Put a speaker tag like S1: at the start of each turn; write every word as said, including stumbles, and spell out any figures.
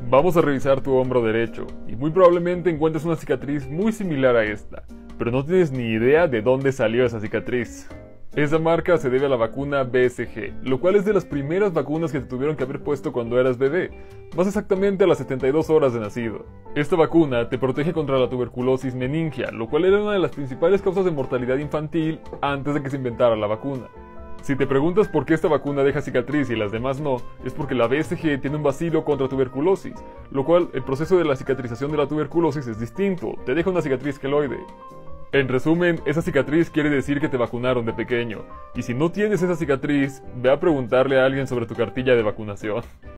S1: Vamos a revisar tu hombro derecho, y muy probablemente encuentres una cicatriz muy similar a esta, pero no tienes ni idea de dónde salió esa cicatriz. Esa marca se debe a la vacuna B C G, lo cual es de las primeras vacunas que te tuvieron que haber puesto cuando eras bebé, más exactamente a las setenta y dos horas de nacido. Esta vacuna te protege contra la tuberculosis meningia, lo cual era una de las principales causas de mortalidad infantil antes de que se inventara la vacuna. Si te preguntas por qué esta vacuna deja cicatriz y las demás no, es porque la B C G tiene un bacilo contra tuberculosis, lo cual el proceso de la cicatrización de la tuberculosis es distinto, te deja una cicatriz queloide. En resumen, esa cicatriz quiere decir que te vacunaron de pequeño, y si no tienes esa cicatriz, ve a preguntarle a alguien sobre tu cartilla de vacunación.